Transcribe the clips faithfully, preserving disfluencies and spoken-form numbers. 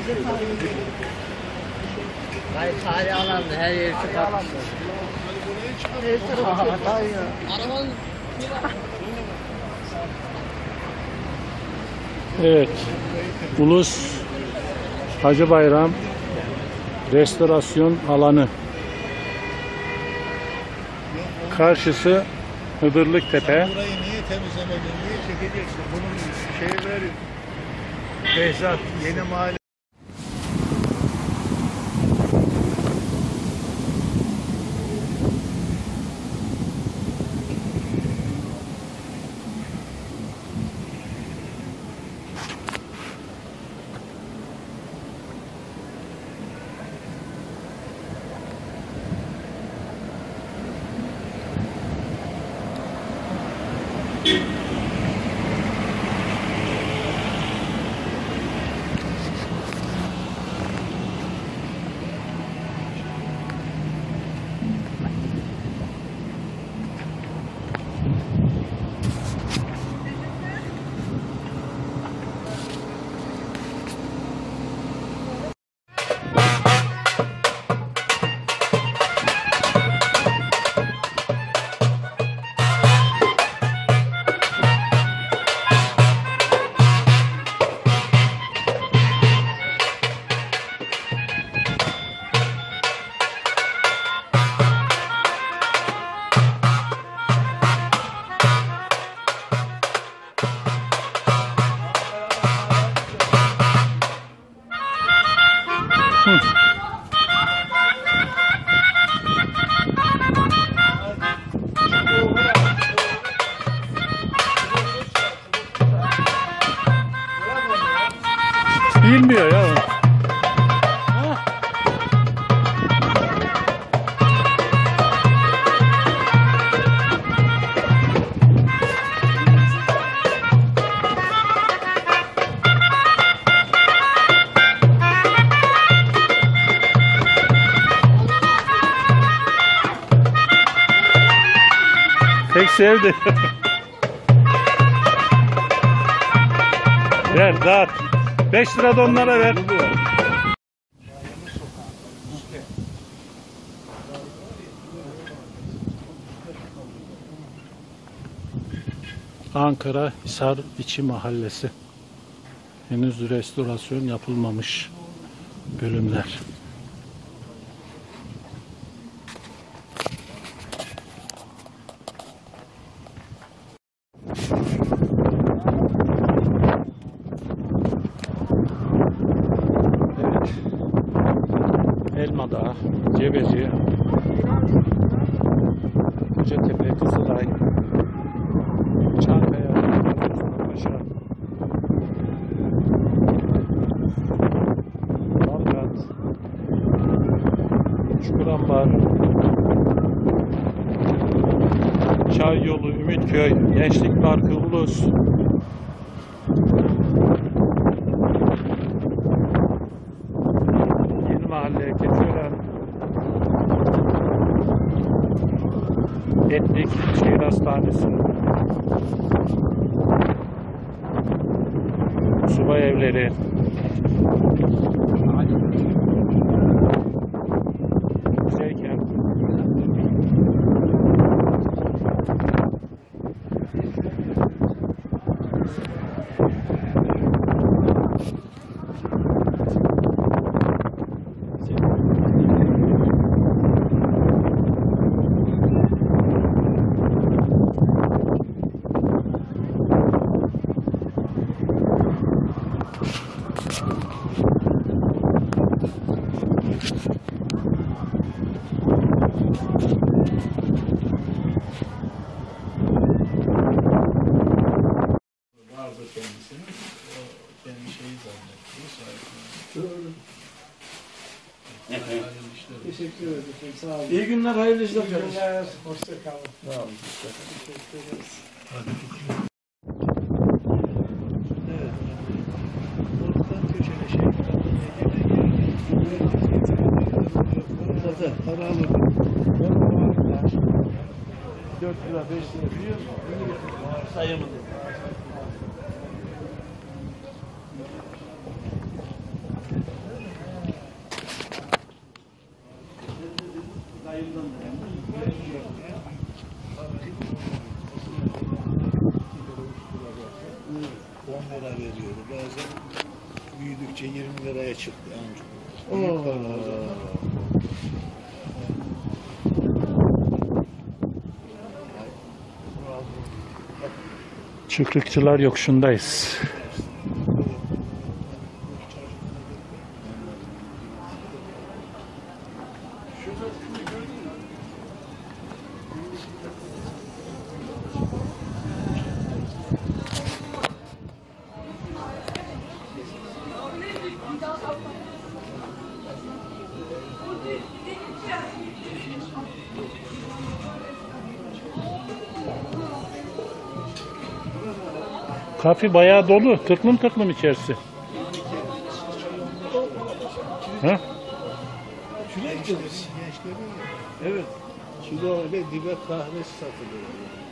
Hayır, tarihi alanda her yeri çıkartmışlar. Her tarafı arabanın... Evet, Ulus Hacı Bayram Restorasyon Alanı. Karşısı Hıdırlıktepe. Burayı niye temizlemedin, niye çekeceksin? Bunun şeyleri, Behzat, Yeni Mahalle. Bilmiyor ya. Pek sevdi. Ver, dağıt. Beş lira da onlara ver. Ankara Hisar İçi Mahallesi. Henüz restorasyon yapılmamış bölümler. Elmadağ, Cebeci, Kocatepe, Kızılay, Çankaya, Mustafapaşa, Balgat, Çukurambar, Çay Yolu, Ümitköy, Gençlik Parkı, Ulus, Yeni Mahalle, Keçiören, Etlik Şehir Hastanesi, Subay Evleri, Güzeykent, Teşekkür ederim. Sağ olun. İyi günler, hayırlı işler. İyi günler. Hoşça kalın. Sağ olun. Teşekkür ederiz. Evet. Buradan köşede şey. Zaten para alırım. Dört lira, beş lira biliyor musun? Sayamadım. büyüdükçe yirmi liraya çıktı amca. Oo. Büyük para o zaman. Çıkrıkçılar Yokuşu'ndayız. Kafe bayağı dolu. Tıklım tıklım içerisi. Ha? Çilek kızı. Evet. Kilo öyle dibe kahvesi satılıyor.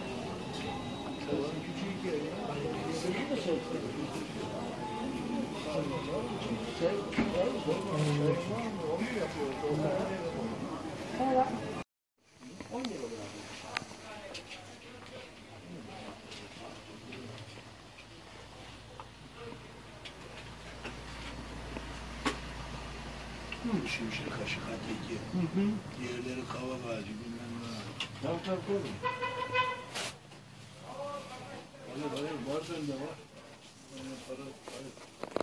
Şimşek kaşık ateki. Diğerleri kavak ağacı bilmem ne. Tamam tamam koydum. Hayır hayır var sende var. Aynen, para, hayır.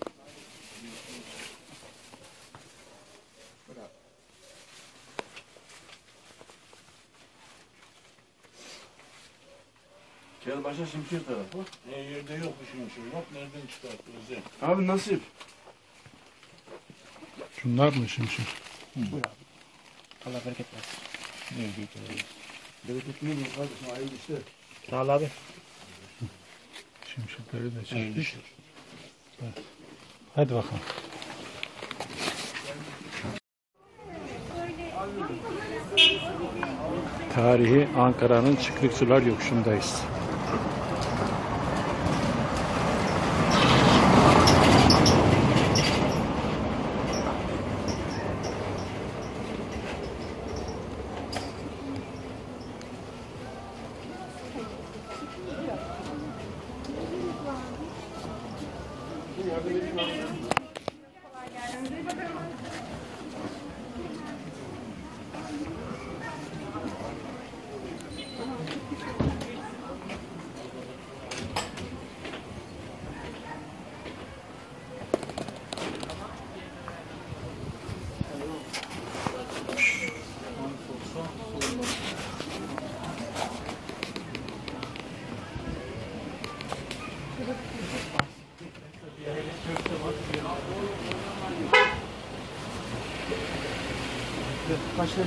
Gel başa Şimşir tarafı. E yerde yok bu şimşek. Bak nereden çıkarttı özel. Abi nasip. Şunlar mı şimşek? Allah bereket versin. Bereket mi kardeşim hayırlı işler. Sağ ol abi. Şimşekleri de çektik. Evet. Hadi bakalım. Tarihi Ankara'nın Çıkrıkçılar Yokuşu'ndayız. Başladı.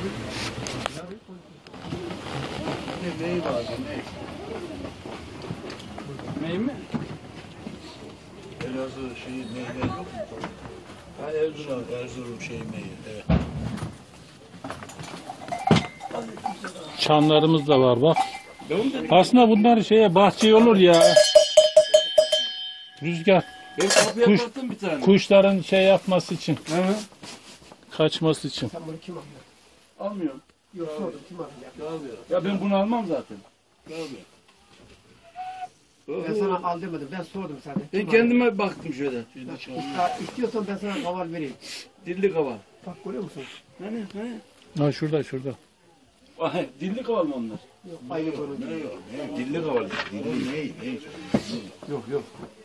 Ne neyi lazım ne? Ney mi? Elazığ şeyi meyve yok mu? Ha Erzurum. Erzurum şey meyve. Evet. Çamlarımız da var bak. Aslında bunlar şeye bahçeye olur ya. Rüzgar. Ben kapıya Kuş- kattım bir tane. Kuşların şey yapması için. Hı hı. Kaçması için. Sen bunu kim alıyor? Almıyorum. Yok sordum kim alacak? Almıyor. Ya ben bunu almam zaten. Almıyor. Ben sana al demedim. Ben sordum zaten. Ben Kim kendime baktım şöyle. Şimdi alacak? çalıyor. İsta- İstiyorsan ben sana kaval vereyim. Dilli kaval. Bak görüyor musun? Hani hani. Ha şurada şurada. Ay, dilli kaval mı onlar? Yok aynı konu. Ne yok? Ne? Dilli kaval. Dilli ne? Ne? Yok yok.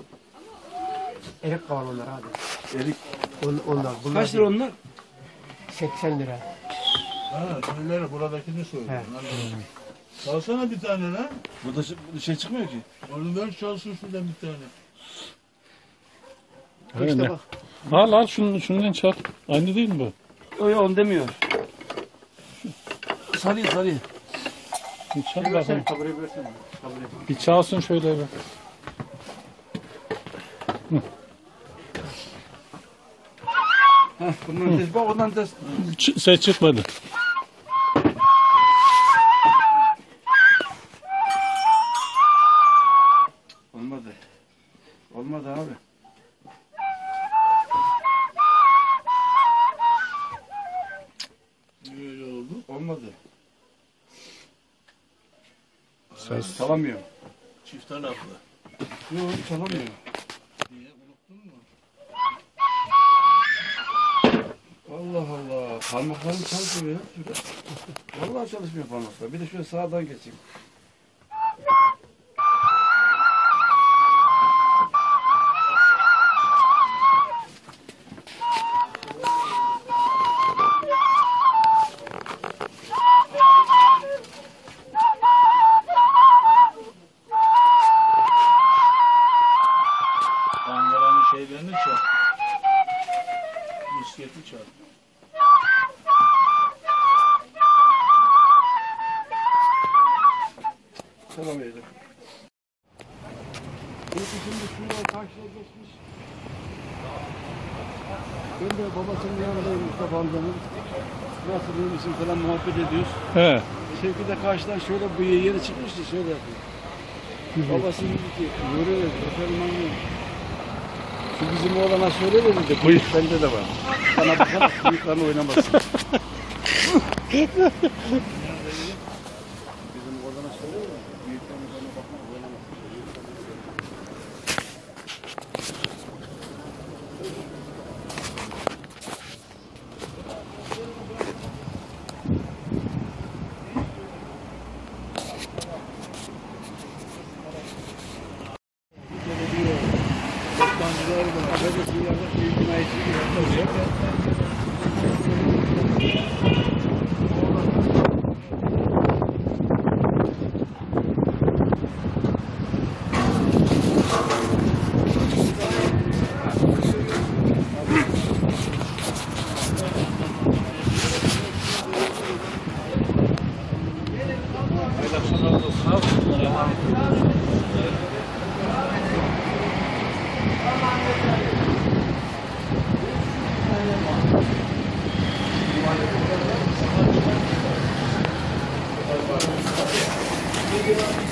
Erik kaval onlar abi. Erik. On, onlar. Bunlar Kaç lira onlar? seksen lira. Ha, şöyle buradakini söylüyorum. He. Alsana bir tane lan. Burada şey, burada şey çıkmıyor ki. Onu ver çalsın şuradan bir tane. Öyle. İşte bak. Al al şunu, şundan çal. Aynı değil mi bu? Yok yok onu demiyor. Sarıyı sarıyı. Bir çal Versene, bakalım. taburayı versene. Taburayı. Bir çalsın şöyle bir. Heh, bundan test bak ondan test. Ç- ses çıkmadı. Olmadı. Olmadı abi. Öyle oldu. Olmadı. Ses. Çalamıyor. Çift taraflı. Yok çalamıyor. Niye? Unuttun mu? Parmaklarım çalışmıyor ya. Şöyle. Vallahi çalışmıyor parmaklar. Bir de şöyle sağdan geçeyim. Ankara'nın şeylerini çal. Bisikleti çal. Selam eyle. Peki şimdi şuradan karşıya geçmiş. Ben de babasının yanındayım Mustafa amcanın. Nasıl iyi misin falan muhabbet ediyoruz. He. Şevki de karşıdan şöyle bıyığı yeni çıkmıştı şöyle yapıyor. Babası dedi ki yürü dedi efendim annem. Şu bizim oğlana söyle de dedi bıyık bende de var. Sana bakar bıyıklarını oynamasın. Bizim oğlana söyle de bıyıklarını bana bakar oynamasın. Toptancılar da Atatürk Dünya'da büyük himayesi yapıyor. Thank you.